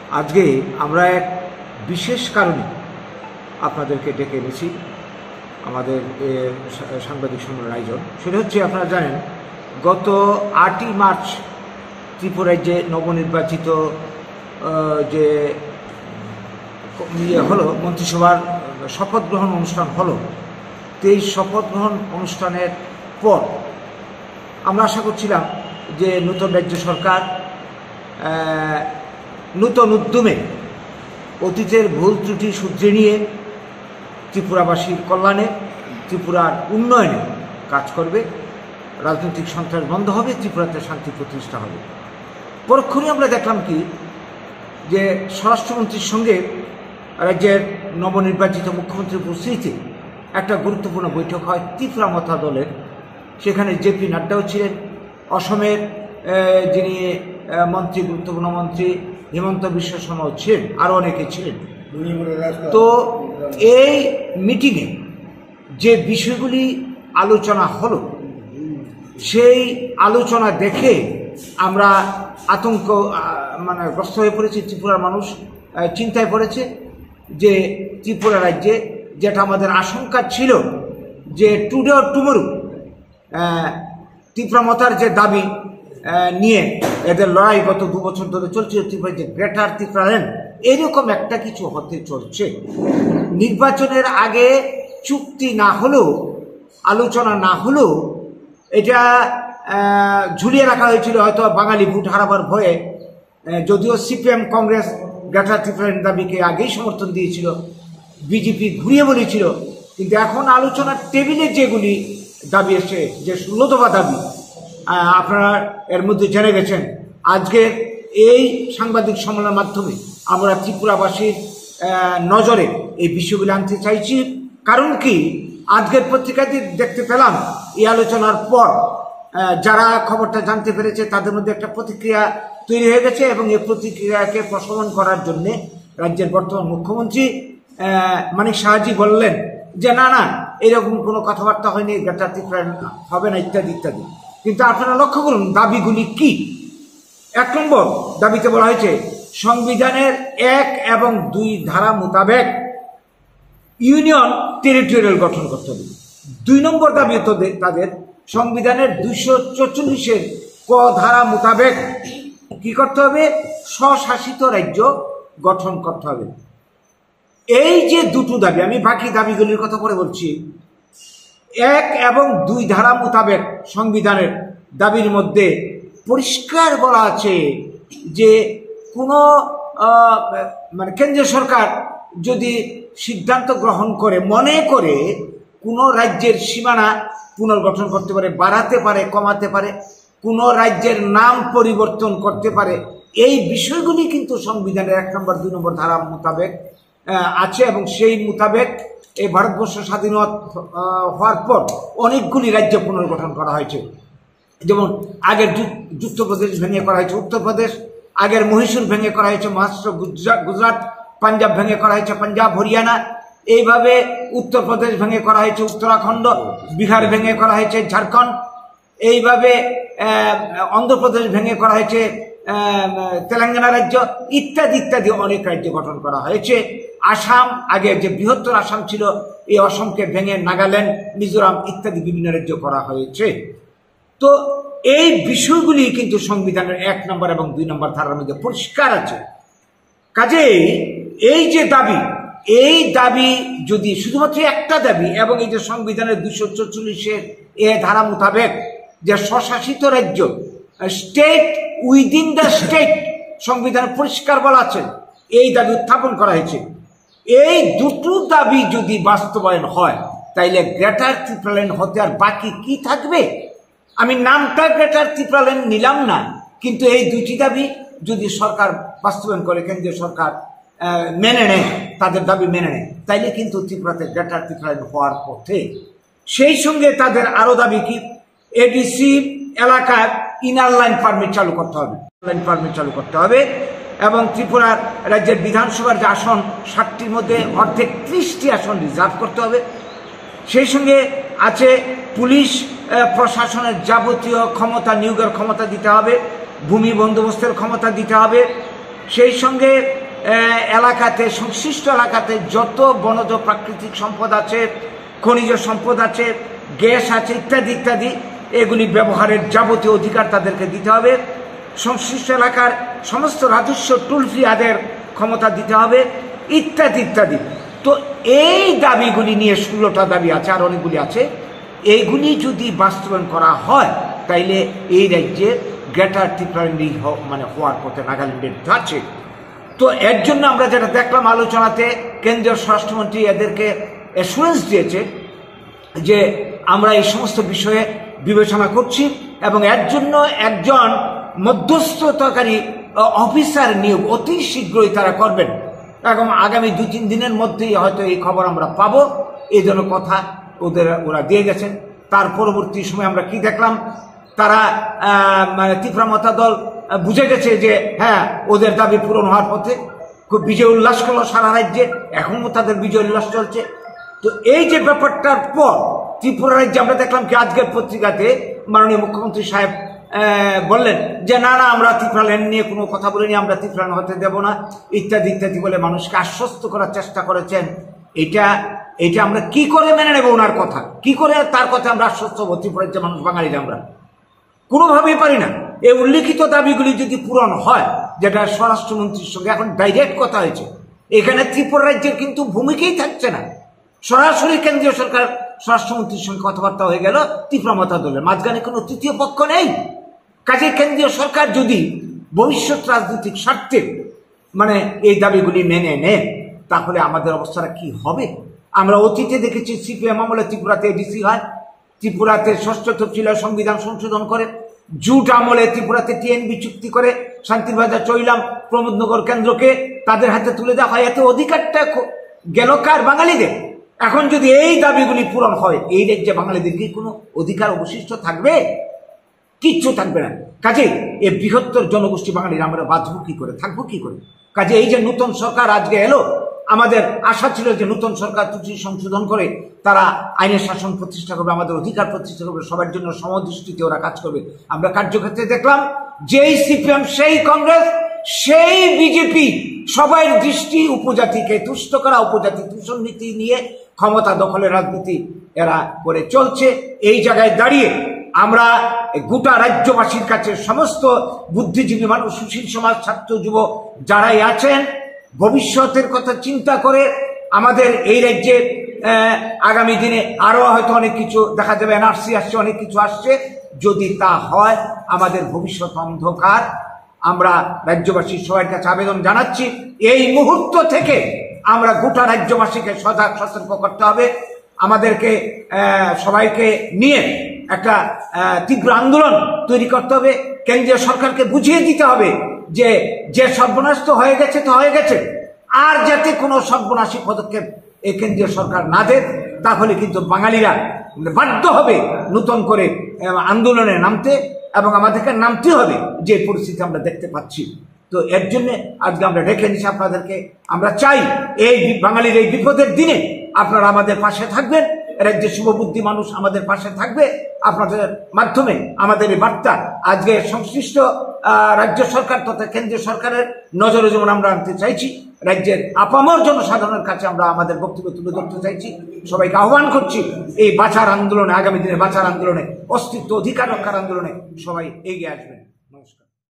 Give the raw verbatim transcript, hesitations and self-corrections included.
আজকে আমরা এক বিশেষ কারণে আপনাদেরকে ডেকে এনেছি আমাদের সাংবাদিক সম্মেলন আয়োজন। সেটা হচ্ছে, আপনারা জানেন গত আটই মার্চ ত্রিপুরায় যে নবনির্বাচিত যে ইয়ে হলো, মন্ত্রিসভার শপথ গ্রহণ অনুষ্ঠান হলো। তো এই শপথ গ্রহণ অনুষ্ঠানের পর আমরা আশা করছিলাম যে নতুন রাজ্য সরকার নূতন উদ্যমে অতীতের ভুল ত্রুটি শুধরে নিয়ে ত্রিপুরাবাসীর কল্যাণে, ত্রিপুরার উন্নয়নে কাজ করবে, রাজনৈতিক সন্ত্রাস বন্ধ হবে, ত্রিপুরাতে শান্তি প্রতিষ্ঠা হবে। পরক্ষণে আমরা দেখলাম কি যে স্বরাষ্ট্রমন্ত্রীর সঙ্গে রাজ্যের নবনির্বাচিত মুখ্যমন্ত্রীর উপস্থিতিতে একটা গুরুত্বপূর্ণ বৈঠক হয় ত্রিপুরা মথা দলের। সেখানে জেপি নাড্ডাও ছিলেন, অসমের যিনি মন্ত্রী, গুরুত্বপূর্ণ মন্ত্রী হিমন্ত বিশ্ব শর্মাও ছিলেন, আরও অনেকে ছিলেন। তো এই মিটিংয়ে যে বিষয়গুলি আলোচনা হলো, সেই আলোচনা দেখে আমরা আতঙ্ক মানে গ্রস্ত হয়ে পড়েছি। ত্রিপুরার মানুষ চিন্তায় পড়েছে যে ত্রিপুরা রাজ্যে যেটা আমাদের আশঙ্কা ছিল যে টুডে অর টুমরো ত্রিপুরা মতার যে দাবি নিয়ে এদের লড়াই গত দু বছর ধরে চলছে, ত্রিপুরা যে গ্রেটার ত্রিপুরাল্যান্ড, এরকম একটা কিছু হতে চলছে। নির্বাচনের আগে চুক্তি না হলেও, আলোচনা না হলেও এটা ঝুলিয়ে রাখা হয়েছিল হয়তো বাঙালি ভোট হারাবার ভয়ে। যদিও সিপিএম কংগ্রেস গ্রেটার ত্রিপুরাল্যান্ড দাবিকে আগেই সমর্থন দিয়েছিল, বিজেপি ঘুরিয়ে বলেছিল, কিন্তু এখন আলোচনার টেবিলে যেগুলি দাবি এসছে, যে ষোলো দফা দাবি, আপনারা এর মধ্যে জেনে গেছেন। আজকে এই সাংবাদিক সম্মেলনের মাধ্যমে আমরা ত্রিপুরাবাসীর নজরে এই বিষয়গুলি আনতে চাইছি। কারণ কি, আজকের পত্রিকাতে দেখতে পেলাম এই আলোচনার পর যারা খবরটা জানতে পেরেছে তাদের মধ্যে একটা প্রতিক্রিয়া তৈরি হয়ে গেছে, এবং এই প্রতিক্রিয়াকে প্রশমন করার জন্যে রাজ্যের বর্তমান মুখ্যমন্ত্রী মানিক সাহাজি বললেন যে না না এরকম কোনো কথাবার্তা হয়নি, গ্রেটার ত্রিপুরাল্যান্ড হবে না, ইত্যাদি ইত্যাদি। কিন্তু আপনারা লক্ষ্য করুন দাবিগুলি কি। এক নম্বর দাবিতে বলা হয়েছে সংবিধানের এক এবং দুই ধারা মোতাবেক ইউনিয়ন টেরিটোরিয়াল গঠন করতে হবে। দুই নম্বর দাবি তাদের সংবিধানের দুইশো চৌচল্লিশের ক ধারা মোতাবেক কি করতে হবে, স্বশাসিত রাজ্য গঠন করতে হবে। এই যে দুটো দাবি, আমি বাকি দাবিগুলির কথা পরে বলছি। এক এবং দুই ধারা মোতাবেক সংবিধানের দাবির মধ্যে পরিষ্কার বলা আছে যে কোনো মানে কেন্দ্রীয় সরকার যদি সিদ্ধান্ত গ্রহণ করে, মনে করে কোনো রাজ্যের সীমানা পুনর্গঠন করতে পারে, বাড়াতে পারে, কমাতে পারে, কোনো রাজ্যের নাম পরিবর্তন করতে পারে, এই বিষয়গুলি কিন্তু সংবিধানের এক নম্বর দুই নম্বর ধারা মোতাবেক আছে। এবং সেই মোতাবেক এই ভারতবর্ষ স্বাধীনতা হওয়ার পর অনেকগুলি রাজ্য পুনর্গঠন করা হয়েছে। যেমন আগের যুক্তপ্রদেশ ভেঙে করা হয়েছে উত্তরপ্রদেশ, আগের মহীশূর ভেঙে করা হয়েছে মহারাষ্ট্র, গুজরাট, পাঞ্জাব ভেঙে করা হয়েছে পাঞ্জাব, হরিয়ানা, এইভাবে উত্তরপ্রদেশ ভেঙে করা হয়েছে উত্তরাখণ্ড, বিহার ভেঙে করা হয়েছে ঝাড়খণ্ড, এইভাবে অন্ধ্রপ্রদেশ ভেঙে করা হয়েছে তেলেঙ্গানা রাজ্য, ইত্যাদি ইত্যাদি অনেক রাজ্য গঠন করা হয়েছে। আসাম, আগে যে বৃহত্তর আসাম ছিল, এই অসমকে ভেঙে নাগাল্যান্ড, মিজোরাম ইত্যাদি বিভিন্ন রাজ্য করা হয়েছে। তো এই বিষয়গুলি কিন্তু সংবিধানের এক নম্বর এবং দুই নম্বর ধারার মধ্যে পরিষ্কার আছে। কাজেই এই যে দাবি, এই দাবি যদি শুধুমাত্র একটা দাবি, এবং এই যে সংবিধানের দুইশো চৌচল্লিশের এ ধারা মোতাবেক যে স্বশাসিত রাজ্য, স্টেট উইদিন দ্য স্টেট, সংবিধানে পরিষ্কার বলা আছে, এই দাবি উত্থাপন করা হয়েছে। এই দুটো দাবি যদি বাস্তবায়ন হয় তাইলে গ্রেটার ত্রিপুরাল্যান্ড হতে আর বাকি কি থাকবে? আমি নামটা গ্রেটার ত্রিপুরাল্যান্ড নিলাম না, কিন্তু এই দুটি দাবি যদি সরকার বাস্তবায়ন করে, কেন্দ্রীয় সরকার মেনে নেয়, তাদের দাবি মেনে নেয়, তাইলে কিন্তু ত্রিপুরাতে গ্রেটার ত্রিপুরাল্যান্ড হওয়ার পথে। সেই সঙ্গে তাদের আরো দাবি কি, এডিসি এলাকায় ইনার লাইন পারমিট চালু করতে হবে, লাইন পারমিট চালু করতে হবে, এবং ত্রিপুরার রাজ্যের বিধানসভার যে আসন ষাটটির মধ্যে অর্ধেক ত্রিশটি আসন রিজার্ভ করতে হবে। সেই সঙ্গে আছে পুলিশ প্রশাসনের যাবতীয় ক্ষমতা নিয়োগের ক্ষমতা দিতে হবে, ভূমি বন্দোবস্তের ক্ষমতা দিতে হবে। সেই সঙ্গে এলাকাতে, সংশ্লিষ্ট এলাকাতে যত বনজ প্রাকৃতিক সম্পদ আছে, খনিজ সম্পদ আছে, গ্যাস আছে, ইত্যাদি ইত্যাদি, এগুলি ব্যবহারের যাবতীয় অধিকার তাদেরকে দিতে হবে। সংশ্লিষ্ট এলাকার সমস্ত রাজস্ব টুল ফ্রি আদায়ের ক্ষমতা দিতে হবে, ইত্যাদি ইত্যাদি। তো এই দাবিগুলি নিয়ে ষোলোটা দাবি আছে, আর অনেকগুলি আছে। এইগুলি যদি বাস্তবায়ন করা হয় তাইলে এই রাজ্যে গ্রেটার ত্রিপুরাল্যান্ড মানে হওয়ার পথে নাগাল্যান্ডের যাচ্ছে। তো এর জন্য আমরা যেটা দেখলাম আলোচনাতে, কেন্দ্রীয় স্বরাষ্ট্রমন্ত্রী এদেরকে অ্যাসুরেন্স দিয়েছে যে আমরা এই সমস্ত বিষয়ে বিবেচনা করছি এবং এর জন্য একজন মধ্যস্থতাকারী অফিসার নিয়োগ অতি শীঘ্রই তারা করবেন এবং আগামী দুই তিন দিনের মধ্যেই হয়তো এই খবর আমরা পাবো। এই জন্য কথা ওদের ওরা দিয়ে গেছেন। তার পরবর্তী সময় আমরা কি দেখলাম, তারা মানে ত্রিপুরা মতা দল বুঝে গেছে যে হ্যাঁ ওদের দাবি পূরণ হওয়ার পথে, খুব বিজয় উল্লাস করলো সারা রাজ্যে, এখনও তাদের বিজয় উল্লাস চলছে। তো এই যে ব্যাপারটার পর ত্রিপুরা রাজ্যে আমরা দেখলাম কি আজকের পত্রিকাতে মাননীয় মুখ্যমন্ত্রী সাহেব বললেন যে না না আমরা ত্রিপুরাল্যান্ড নিয়ে কোনো কথা বলিনি, আমরা ত্রিপুরাল্যান্ড হতে দেব না, ইত্যাদি ইত্যাদি বলে মানুষকে আশ্বস্ত করার চেষ্টা করেছেন। এটা এটা আমরা কি করে মেনে নেব ওনার কথা, কি করে তার কথা আমরা আশ্বস্ত হবো? ত্রিপুরার যে মানুষ বাঙালিরা আমরা কোনোভাবেই পারি না। এই উল্লিখিত দাবিগুলি যদি পূরণ হয়, যেটা স্বরাষ্ট্রমন্ত্রীর সঙ্গে এখন ডাইরেক্ট কথা হয়েছে, এখানে ত্রিপুরা রাজ্যের কিন্তু ভূমিকাই থাকছে না। সরাসরি কেন্দ্রীয় সরকার স্বরাষ্ট্রমন্ত্রীর সঙ্গে কথাবার্তা হয়ে গেল ত্রিপুরা মতা দলের, মাঝখানে কোনো তৃতীয় পক্ষ নেই। কাজে কেন্দ্রীয় সরকার যদি ভবিষ্যৎ রাজনৈতিক স্বার্থে মানে এই দাবিগুলি মেনে নেন, তাহলে আমাদের অবস্থাটা কি হবে? আমরা অতীতে দেখেছি সিপিএম আমলে ত্রিপুরাতে এডিসি হয়, ত্রিপুরাতে ষষ্ঠ তফসিল সংবিধান সংশোধন করে, জুট আমলে ত্রিপুরাতে টিএনবি চুক্তি করে শান্তিবাজার চৈলাম প্রমোদনগর কেন্দ্রকে তাদের হাতে তুলে দেওয়া হয়। এতে অধিকারটা গেল কার? বাঙালিদের। এখন যদি এই দাবিগুলি পূরণ হয়, এই রাজ্যে বাঙালিদের কি কোনো অধিকার অবশিষ্ট থাকবে? কিচ্ছু থাকবে না। কাজে এই বৃহত্তর জনগোষ্ঠী বাঙালিরা আমরা বাঁচবো কি করে, থাকবো কি করে? কাজে এই যে নতুন সরকার আজকে এলো, আমাদের আশা ছিল যে নতুন সরকার ত্রুটি সংশোধন করে তারা আইনের শাসন প্রতিষ্ঠা করবে, আমাদের অধিকার প্রতিষ্ঠা করবে, সবার জন্য সমদৃষ্টিতে ওরা কাজ করবে। আমরা কার্যক্ষেত্রে দেখলাম যেই সিপিএম, সেই কংগ্রেস, সেই বিজেপি, সবাই দৃষ্টি উপজাতিকে তুষ্ট করা, উপজাতি তুষণ নীতি নিয়ে ক্ষমতা দখলের রাজনীতি এরা করে চলছে। এই জায়গায় দাঁড়িয়ে আমরা গোটা রাজ্যবাসীর কাছে সমস্ত বুদ্ধিজীবী মানুষ, সুশীল সমাজ, ছাত্র যুব যারাই আছেন, ভবিষ্যতের কথা চিন্তা করে আমাদের এই রাজ্যে আগামী দিনে আরো হয়তো অনেক কিছু দেখা যাবে, এনআরসি আসছে, অনেক কিছু আসছে। যদি তা হয় আমাদের ভবিষ্যৎ অন্ধকার। আমরা রাজ্যবাসীর সবার কাছে আবেদন জানাচ্ছি, এই মুহূর্ত থেকে আমরা গোটা রাজ্যবাসীকে সজাগ সতর্ক করতে হবে। আমাদেরকে সবাইকে নিয়ে একটা তীব্র আন্দোলন তৈরি করতে হবে। কেন্দ্রীয় সরকারকে বুঝিয়ে দিতে হবে যে যে সর্বনাশ তো হয়ে গেছে তো হয়ে গেছে, আর যাতে কোনো সর্বনাশী পদক্ষেপ এই কেন্দ্রীয় সরকার না দেয়, তাহলে কিন্তু বাঙালিরা বাধ্য হবে নতুন করে আন্দোলনে নামতে, এবং আমাদেরকে নামতে হবে যে পরিস্থিতি আমরা দেখতে পাচ্ছি। তো এর জন্য আজকে আমরা ডেকে নিচ্ছি আপনাদেরকে। আমরা চাই এই বাঙালির এই বিপদের দিনে আপনারা আমাদের পাশে থাকবেন, রাজ্যের শুভবুদ্ধি মানুষ আমাদের পাশে থাকবে। আপনাদের মাধ্যমে আমাদের এই বার্তা আজকে সংশ্লিষ্ট রাজ্য সরকার তথা কেন্দ্রীয় সরকারের নজরে যেমন আমরা আনতে চাইছি, রাজ্যের আপামর জনসাধারণের কাছে আমরা আমাদের বক্তব্য তুলে ধরতে চাইছি। সবাইকে আহ্বান করছি এই বাঁচার আন্দোলনে, আগামী দিনে বাঁচার আন্দোলনে, অস্তিত্ব অধিকার রক্ষার আন্দোলনে সবাই এগিয়ে আসবেন।